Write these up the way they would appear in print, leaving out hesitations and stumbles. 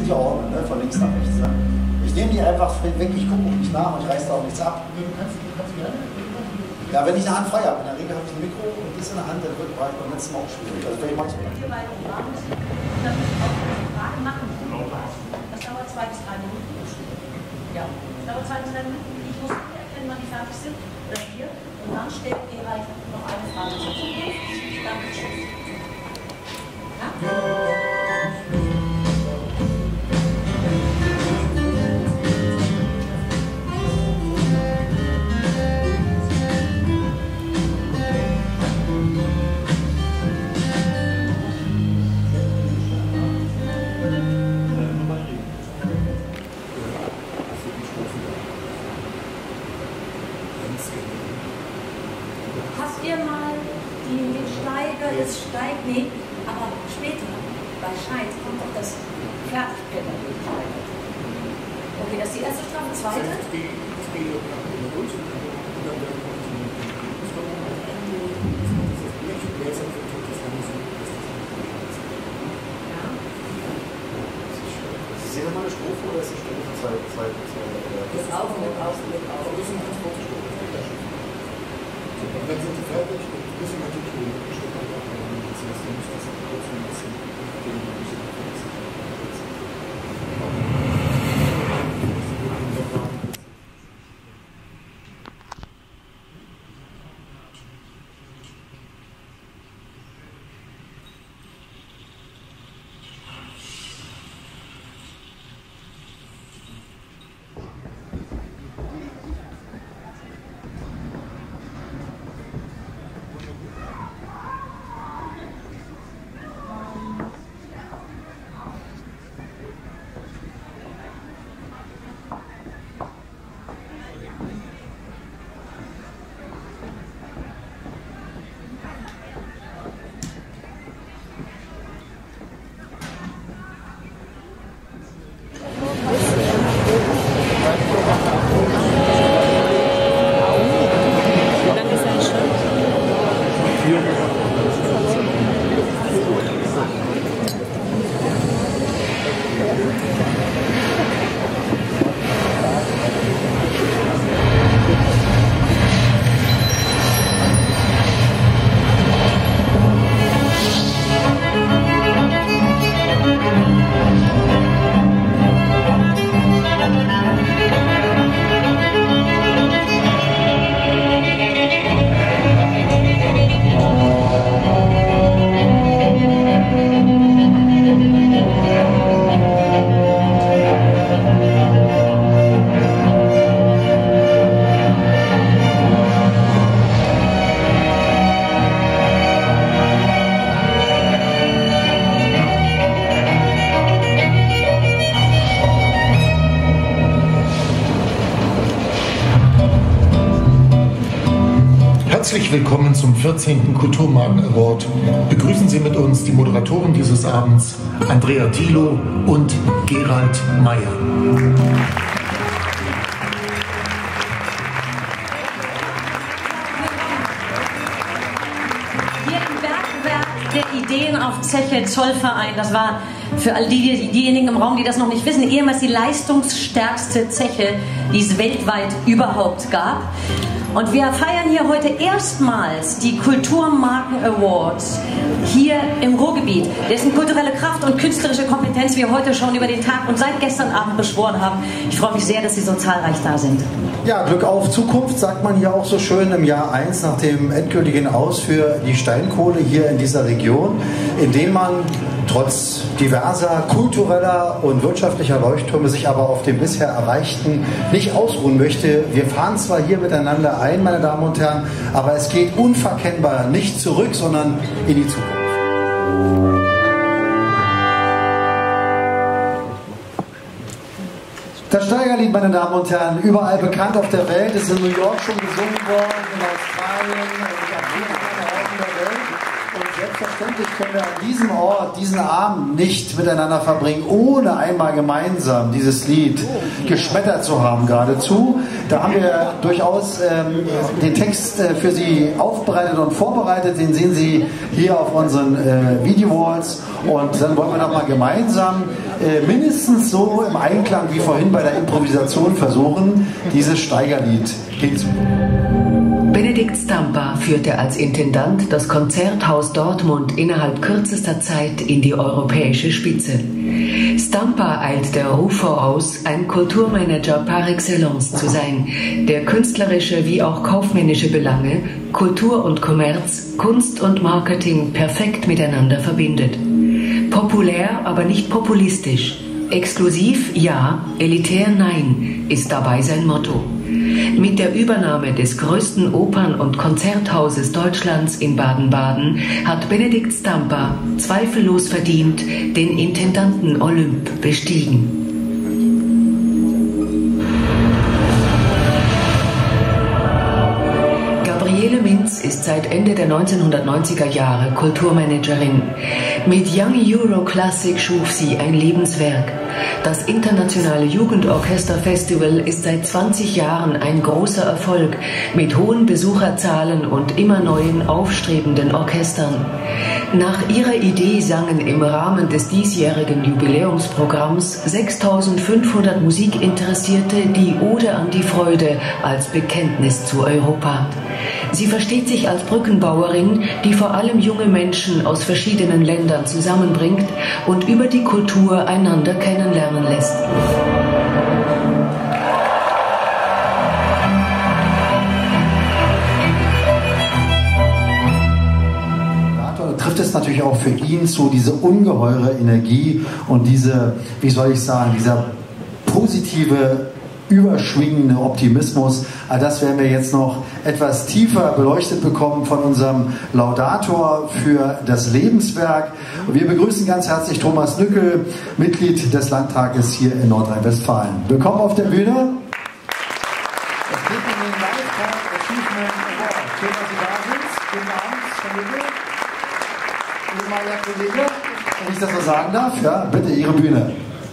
sind ja Ordner, ne? Von links nach rechts. Ne? Ich nehme die einfach weg, ich gucke nicht nach und ich reiße da auch nichts ab. Du kannst gerne. Ja, wenn ich eine Hand frei habe, in der Regel habe ich ein Mikro und das in der Hand, dann war ich beim letzten Mal auch schwierig. Also vielleicht machst du das. Hier weiter im Raum ist, dann muss ich auch eine Frage machen. Das dauert 2 bis 3 Minuten. Ja, das dauert 2 bis 3 Minuten. Ich muss erkennen, wann die fertig sind. Oder hier. Und dann stellt Gerald noch eine Frage zur Zukunft. Danke, tschüss. Ja? Hast ihr mal den Steiger, das Steig, nee, aber später, bei Scheiß, kommt doch das Fertigbilder. Okay, das ist die erste Strafe, zweite? Ist das mal eine Strophe oder ist die Strophe zwei? Mit auf, mit auf, mit auf. Das sind ganz kurze Strophen. Und dann sind sie fertig und ein bisschen Artikel steht einfach ein bisschen, das muss das kurz ein bisschen Herzlich willkommen zum 14. Kulturmarken Award. Begrüßen Sie mit uns die Moderatoren dieses Abends, Andrea Thilo und Gerald Meyer. Hier im Bergwerk der Ideen auf Zeche Zollverein, das war für all diejenigen im Raum, die das noch nicht wissen, ehemals die leistungsstärkste Zeche, die es weltweit überhaupt gab. Und wir feiern hier heute erstmals die Kulturmarken Awards hier im Ruhrgebiet, dessen kulturelle Kraft und künstlerische Kompetenz wir heute schon über den Tag und seit gestern Abend beschworen haben. Ich freue mich sehr, dass Sie so zahlreich da sind. Ja, Glück auf Zukunft, sagt man hier auch so schön im Jahr 1 nach dem endgültigen Aus für die Steinkohle hier in dieser Region, indem man trotz diverser kultureller und wirtschaftlicher Leuchttürme sich aber auf dem bisher Erreichten nicht ausruhen möchte. Wir fahren zwar hier miteinander ein, meine Damen und Herren, aber es geht unverkennbar nicht zurück, sondern in die Zukunft. Das Steigerlied, meine Damen und Herren, überall bekannt auf der Welt, ist in New York schon gesungen worden, in Australien, in anderen Orten der Welt. Und selbstverständlich können wir an diesem Ort, diesen Abend nicht miteinander verbringen, ohne einmal gemeinsam dieses Lied geschmettert zu haben geradezu. Da haben wir durchaus den Text für Sie aufbereitet und vorbereitet. Den sehen Sie hier auf unseren Video-Walls. Und dann wollen wir nochmal gemeinsam mindestens so im Einklang wie vorhin bei der Improvisation versuchen, dieses Steigerlied hinzubekommen. Benedikt Stampa führte als Intendant das Konzerthaus Dortmund innerhalb kürzester Zeit in die europäische Spitze. Stampa eilt der Ruf voraus, ein Kulturmanager par excellence zu sein, der künstlerische wie auch kaufmännische Belange, Kultur und Kommerz, Kunst und Marketing perfekt miteinander verbindet. Populär, aber nicht populistisch. Exklusiv ja, elitär nein, ist dabei sein Motto. Mit der Übernahme des größten Opern- und Konzerthauses Deutschlands in Baden-Baden hat Benedikt Stampa zweifellos verdient den Intendanten Olymp bestiegen. Gabriele Mintz ist seit Ende der 1990er Jahre Kulturmanagerin. Mit Young Euro Classic schuf sie ein Lebenswerk. Das internationale Jugendorchester-Festival ist seit 20 Jahren ein großer Erfolg mit hohen Besucherzahlen und immer neuen aufstrebenden Orchestern. Nach ihrer Idee sangen im Rahmen des diesjährigen Jubiläumsprogramms 6.500 Musikinteressierte die Ode an die Freude als Bekenntnis zu Europa. Sie versteht sich als Brückenbauerin, die vor allem junge Menschen aus verschiedenen Ländern zusammenbringt und über die Kultur einander kennenlernen lässt. Trifft es natürlich auch für ihn zu, diese ungeheure Energie und diese, wie soll ich sagen, dieser positive, überschwingende Optimismus. All das werden wir jetzt noch etwas tiefer beleuchtet bekommen von unserem Laudator für das Lebenswerk. Und wir begrüßen ganz herzlich Thomas Nückel, Mitglied des Landtages hier in Nordrhein-Westfalen. Willkommen auf der Bühne. Es geht um den Lifetime Achievement Award. Schön, dass Sie da sind. Guten Abend, Herr Nückel. Ehemaliger Kollege, wenn ich das so sagen darf, ja, bitte Ihre Bühne.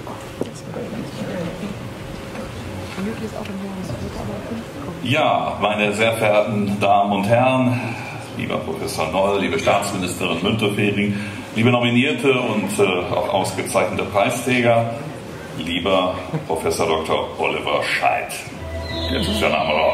Ja, meine sehr verehrten Damen und Herren, lieber Professor Noll, liebe Staatsministerin Müntefering, liebe Nominierte und auch ausgezeichnete Preisträger, lieber Professor Dr. Oliver Scheidt. Jetzt ist der Name raus.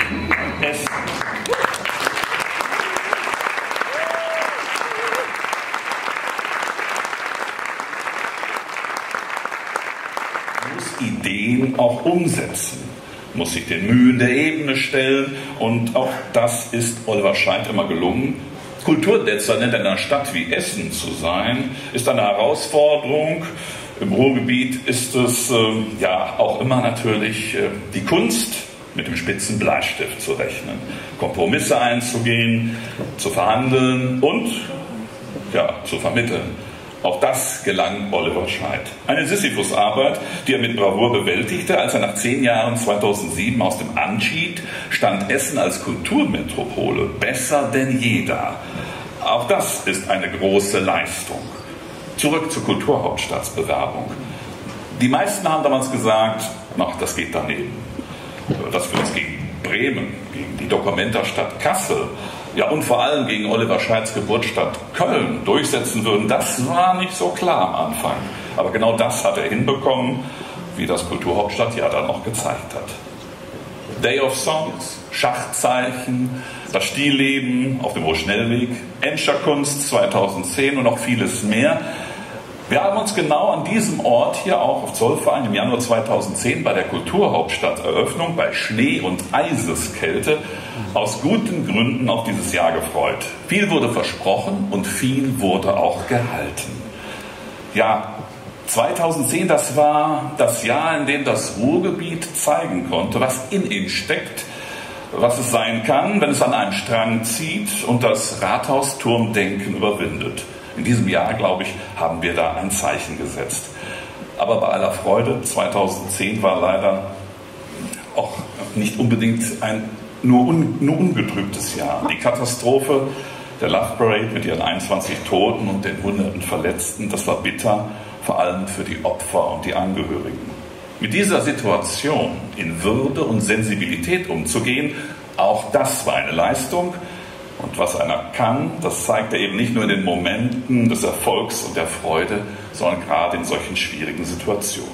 Ideen auch umsetzen, muss sich den Mühen der Ebene stellen und auch das ist Oliver Scheidt immer gelungen. Kulturdezernent in einer Stadt wie Essen zu sein, ist eine Herausforderung. Im Ruhrgebiet ist es ja auch immer natürlich die Kunst, mit dem spitzen Bleistift zu rechnen, Kompromisse einzugehen, zu verhandeln und ja, zu vermitteln. Auch das gelang Oliver Scheidt. Eine Sisyphus-Arbeit, die er mit Bravour bewältigte. Als er nach 10 Jahren 2007 aus dem Amt schied, stand Essen als Kulturmetropole besser denn je da. Auch das ist eine große Leistung. Zurück zur Kulturhauptstadtbewerbung. Die meisten haben damals gesagt, ach, das geht daneben. Dass wir uns gegen Bremen, gegen die Documenta-Stadt Kassel, ja, und vor allem gegen Oliver Scheidts Geburtsstadt Köln durchsetzen würden, das war nicht so klar am Anfang. Aber genau das hat er hinbekommen, wie das Kulturhauptstadtjahr dann noch gezeigt hat. Day of Songs, Schachzeichen, das Stillleben auf dem Rohschnellweg, Enscher-Kunst 2010 und noch vieles mehr. Wir haben uns genau an diesem Ort hier auch auf Zollverein im Januar 2010 bei der Kulturhauptstadteröffnung bei Schnee und Eiseskälte aus guten Gründen auf dieses Jahr gefreut. Viel wurde versprochen und viel wurde auch gehalten. Ja, 2010, das war das Jahr, in dem das Ruhrgebiet zeigen konnte, was in ihm steckt, was es sein kann, wenn es an einem Strang zieht und das Rathausturmdenken überwindet. In diesem Jahr, glaube ich, haben wir da ein Zeichen gesetzt. Aber bei aller Freude, 2010 war leider auch nicht unbedingt ein nur ungetrübtes Jahr. Die Katastrophe der Love Parade mit ihren 21 Toten und den Hunderten Verletzten, das war bitter, vor allem für die Opfer und die Angehörigen. Mit dieser Situation in Würde und Sensibilität umzugehen, auch das war eine Leistung. Und was einer kann, das zeigt er eben nicht nur in den Momenten des Erfolgs und der Freude, sondern gerade in solchen schwierigen Situationen.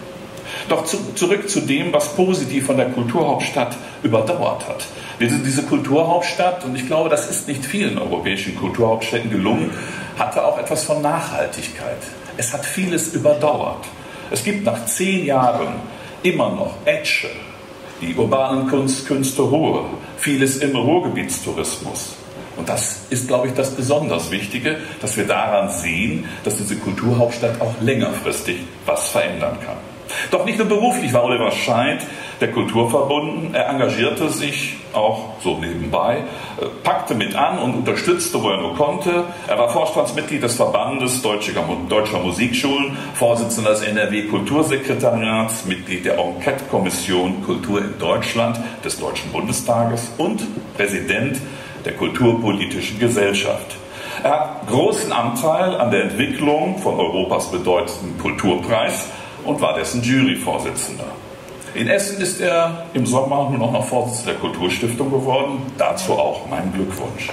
Doch zurück zu dem, was positiv von der Kulturhauptstadt überdauert hat. Diese Kulturhauptstadt, und ich glaube, das ist nicht vielen europäischen Kulturhauptstädten gelungen, hatte auch etwas von Nachhaltigkeit. Es hat vieles überdauert. Es gibt nach 10 Jahren immer noch Etche, die urbanen Künste Ruhr, vieles im Ruhrgebietstourismus. Und das ist, glaube ich, das besonders Wichtige, dass wir daran sehen, dass diese Kulturhauptstadt auch längerfristig was verändern kann. Doch nicht nur beruflich war Oliver Scheidt der Kultur verbunden, er engagierte sich auch so nebenbei, packte mit an und unterstützte, wo er nur konnte. Er war Vorstandsmitglied des Verbandes Deutscher Musikschulen, Vorsitzender des NRW-Kultursekretariats, Mitglied der Enquete-Kommission Kultur in Deutschland des Deutschen Bundestages und Präsident der Kulturpolitischen Gesellschaft. Er hat großen Anteil an der Entwicklung von Europas bedeutendsten Kulturpreis und war dessen Juryvorsitzender. In Essen ist er im Sommer nur noch Vorsitzender der Kulturstiftung geworden. Dazu auch mein Glückwunsch.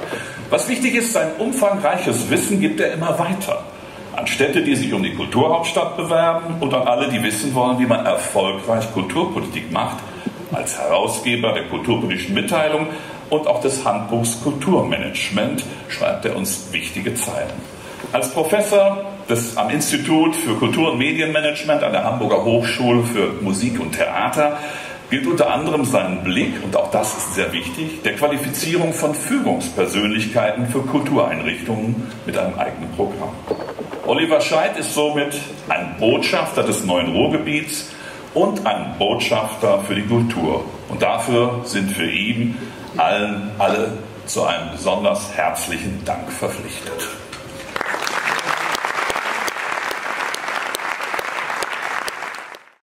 Was wichtig ist, sein umfangreiches Wissen gibt er immer weiter. An Städte, die sich um die Kulturhauptstadt bewerben und an alle, die wissen wollen, wie man erfolgreich Kulturpolitik macht. Als Herausgeber der kulturpolitischen Mitteilung und auch des Handbuchs Kulturmanagement schreibt er uns wichtige Zeilen. Als Professor am Institut für Kultur- und Medienmanagement an der Hamburger Hochschule für Musik und Theater gilt unter anderem sein Blick, und auch das ist sehr wichtig, der Qualifizierung von Führungspersönlichkeiten für Kultureinrichtungen mit einem eigenen Programm. Oliver Scheidt ist somit ein Botschafter des neuen Ruhrgebiets und ein Botschafter für die Kultur. Und dafür sind wir ihm alle zu einem besonders herzlichen Dank verpflichtet.